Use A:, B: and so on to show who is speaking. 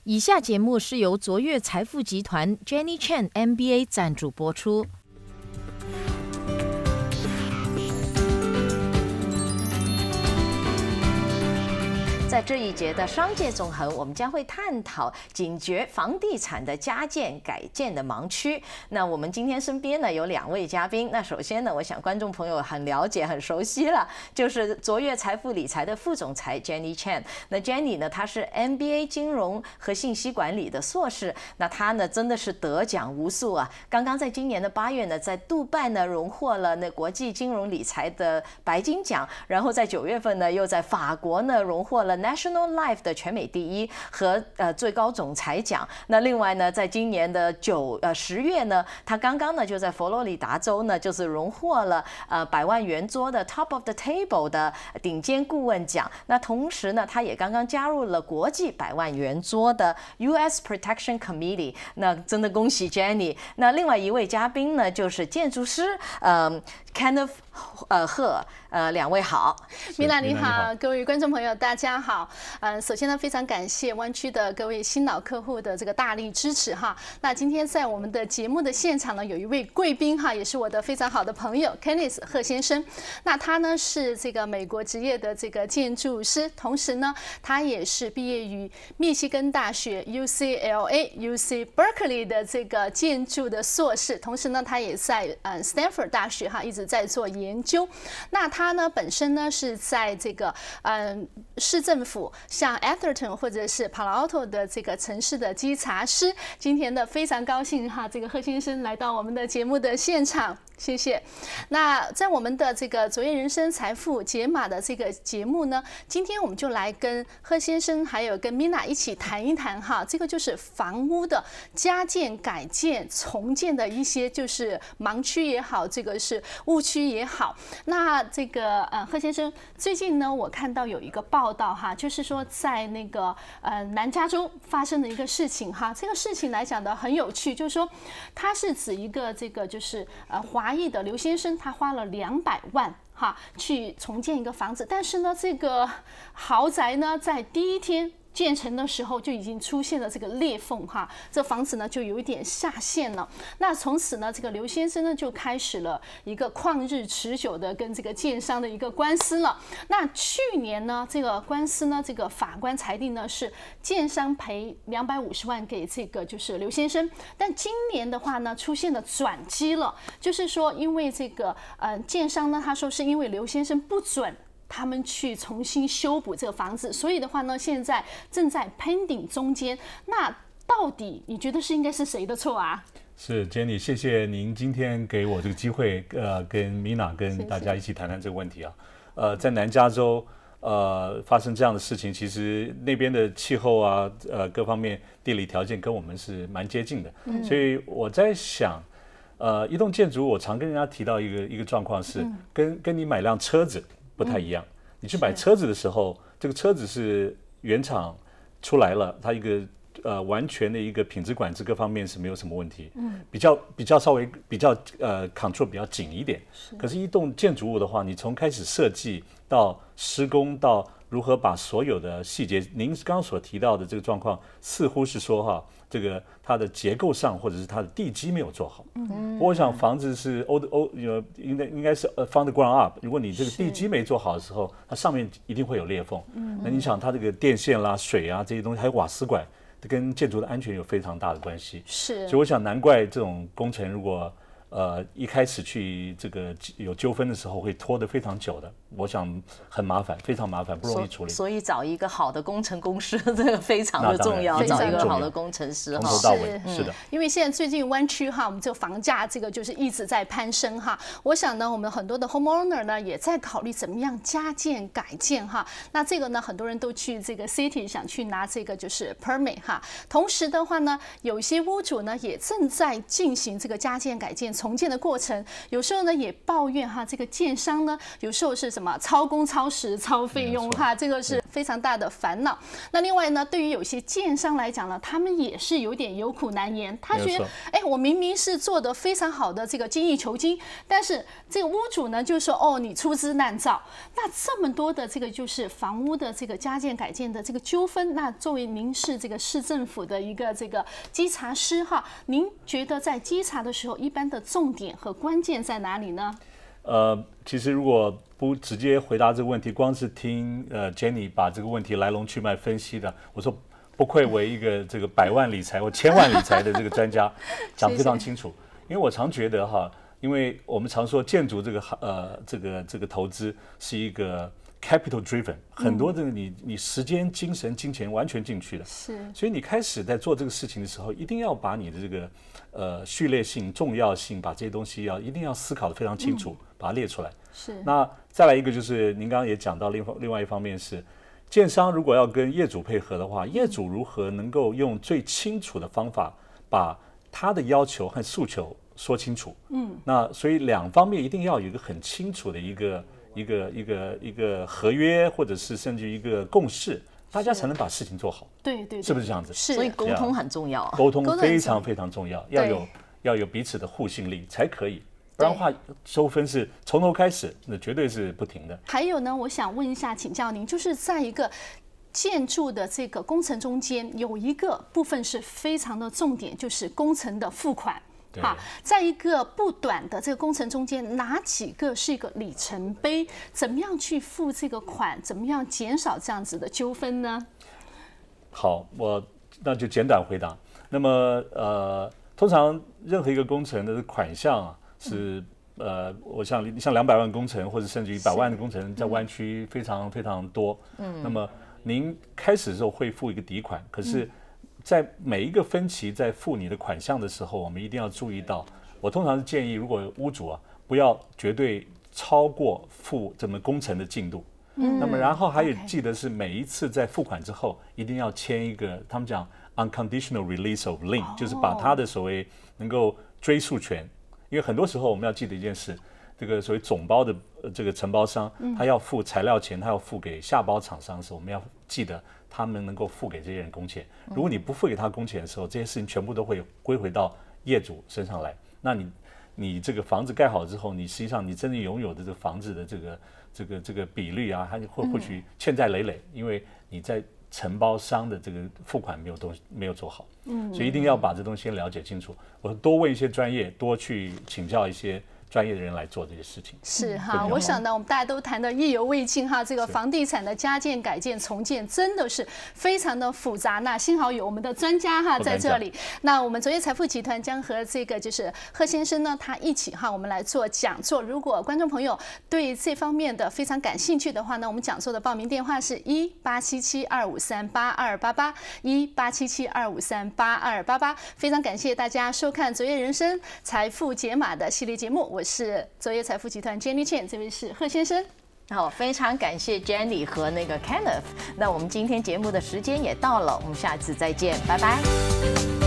A: 以下节目是由卓越财富集团 Jenny Chan MBA 赞助播出。在这一节的商界纵横，我们将会探讨警觉房地产的加建改建的盲区。那我们今天身边呢有2位嘉宾。那首先呢，我想观众朋友很了解、很熟悉了，就是卓越财富理财的副总裁 Jenny Chan。那 Jenny 呢，她是 MBA 金融和信息管理的硕士。那她呢真的是得奖无数啊！刚刚在今年的8月呢，在杜拜呢荣获了那国际金融理财的白金奖，然后在9月份呢又在法国呢荣获了National Life 的全美第1和最高总裁奖。那另外呢，在今年的10月呢，他刚刚呢就在佛罗里达州呢就是荣获了100万圆桌的 Top of the Table 的顶尖顾问奖。那同时呢，他也刚刚加入了国际100万圆桌的 US Protection Committee。那真的恭喜 Jenny。那另外一位嘉宾呢，就是建筑师Kenneth 贺，2位好。
B: 米娜你好，各位观众朋友大家好。首先呢，非常感谢湾区的各位新老客户的这个大力支持哈。那今天在我们的节目的现场呢，有一位贵宾哈，也是我的非常好的朋友 Kenneth 贺先生。那他呢是这个美国职业的这个建筑师，同时呢，他也是毕业于密西根大学 UCLA、UC Berkeley 的这个建筑的硕士，同时呢，他也在Stanford 大学哈一直在做研究。那他呢本身呢是在这个市政府像 Atherton 或者是 Palo Alto 的这个城市的稽查师。今天呢非常高兴哈，这个贺先生来到我们的节目的现场。谢谢。那在我们的这个卓越人生财富解码的这个节目呢，今天我们就来跟贺先生还有跟 Mina 一起谈一谈哈，这个就是房屋的加建、改建、重建的一些就是盲区也好，这个是误区也好。那这个贺先生最近呢，我看到有一个报道哈，就是说在那个南加州发生的一个事情哈，这个事情来讲的很有趣，就是说它是指一个这个就是华裔的刘先生，他花了200万哈去重建一个房子，但是呢，这个豪宅呢在第一天建成的时候就已经出现了这个裂缝哈，这房子呢就有一点下陷了。那从此呢，这个刘先生呢就开始了一个旷日持久的跟这个建商的一个官司了。那去年呢，这个官司呢，这个法官裁定呢是建商赔250万给这个就是刘先生，但今年的话呢出现了转机了，就是说因为这个建商呢他说是因为刘先生不准他们去重新修补这个房子，所以的话呢，现在正在 pending 中间。那到底你觉得是应该是谁的错啊？
C: 是 Jenny， 谢谢您今天给我这个机会，跟 Mina 跟大家一起谈谈这个问题啊。在南加州，发生这样的事情，其实那边的气候啊，各方面地理条件跟我们是蛮接近的，所以我在想。一栋建筑，我常跟人家提到一个状况是，跟你买辆车子不太一样。你去买车子的时候，这个车子是原厂出来了，它一个完全的一个品质管制各方面是没有什么问题，比较稍微比较control 比较紧一点。可是，一栋建筑物的话，你从开始设计到施工到如何把所有的细节，您刚刚所提到的这个状况，似乎是说哈，这个它的结构上或者是它的地基没有做好。我想房子是应该是from the ground up。如果你这个地基没做好的时候，它上面一定会有裂缝。那你想它这个电线啦、水啊这些东西，还有瓦斯管，跟建筑的安全有非常大的关系。
B: 是，
C: 所以我想难怪这种工程如果一开始去这个有纠纷的时候会拖得非常久的，我想很麻烦，非常麻烦，不容易处理。
A: 所以找一个好的工程公司，这个非常的重要，找一个好的工程师
C: 从头到尾是的。
B: 因为现在最近湾区哈，我们这个房价这个就是一直在攀升哈。我想呢，我们很多的 homeowner 呢也在考虑怎么样加建改建哈。那这个呢，很多人都去这个 city 想去拿这个就是 permit 哈。同时的话呢，有一些屋主呢也正在进行这个加建改建重建的过程，有时候呢也抱怨哈，这个建商呢有时候是什么超工超时超费用哈，这个是非常大的烦恼。那另外呢，对于有些建商来讲呢，他们也是有点有苦难言。他觉得，哎，我明明是做的非常好的这个精益求精，但是这个屋主呢就说，哦，你粗制滥造。那这么多的这个就是房屋的这个加建改建的这个纠纷，那作为您是这个市政府的一个这个稽查师哈，您觉得在稽查的时候，一般的重点和关键在哪里呢？
C: 其实如果不直接回答这个问题，光是听Jenny 把这个问题来龙去脉分析的，我说不愧为一个这个100万理财或1000万理财的这个专家，讲非常清楚。因为我常觉得哈，因为我们常说建筑这个投资是一个 capital driven， 很多的你时间、精神、金钱完全进去了，
B: 是，
C: 所以你开始在做这个事情的时候，一定要把你的这个序列性、重要性，把这些东西一定要思考得非常清楚，把它列出来。
B: 是。
C: 那再来一个就是您刚刚也讲到另外一方面是，建商如果要跟业主配合的话，业主如何能够用最清楚的方法把他的要求和诉求说清楚？那所以两方面一定要有一个很清楚的一个合约，或者是甚至一个共识，大家才能把事情做好。
B: 对，
C: 是不是这样子？
B: 是。
A: 所以沟通很重要，
C: 沟通非常非常重要，要有彼此的互信力才可以。不然的话，纠纷是从头开始，那绝对是不停的。
B: 还有呢，我想问一下，请教您，就是在一个建筑的这个工程中间，有一个部分是非常的重点，就是工程的付款。好，在一个不短的这个工程中间，哪几个是一个里程碑？怎么样去付这个款？怎么样减少这样子的纠纷呢？好，
C: 我那就简短回答。那么通常任何一个工程的款项啊，是我像200万工程，或者甚至于100万的工程，在湾区非常非常多。那么您开始的时候会付一个底款，可是在每一个分期在付你的款项的时候，我们一定要注意到，我通常是建议，如果屋主不要绝对超过付这么工程的进度。那么然后还有记得是每一次在付款之后，一定要签一个他们讲 unconditional release of lien，就是把他的所谓能够追诉权。因为很多时候我们要记得一件事，这个所谓总包的这个承包商，他要付材料钱，他要付给下包厂商的时候，我们要记得他们能够付给这些人工钱。如果你不付给他工钱的时候，这些事情全部都会归回到业主身上来。那你这个房子盖好之后，你实际上你真正拥有的这个房子的这个比率啊，它或许欠债累累，因为你在承包商的这个付款没有做好。所以一定要把这东西了解清楚。我多问一些专业，多去请教一些专业的人来做这些事情。
B: 是哈，我想呢，我们大家都谈得意犹未尽哈。这个房地产的加建、改建、重建真的是非常的复杂。那幸好有我们的专家哈在这里。那我们卓越财富集团将和这个就是贺先生呢，他一起哈，我们来做讲座。如果观众朋友对这方面的非常感兴趣的话呢，我们讲座的报名电话是18772538288，18772538288。非常感谢大家收看卓越人生财富解码的系列节目。我是卓越财富集团 Jenny Chen， 这位是贺先生。
A: 好，非常感谢 Jenny 和那个 Kenneth。那我们今天节目的时间也到了，我们下次再见，拜拜。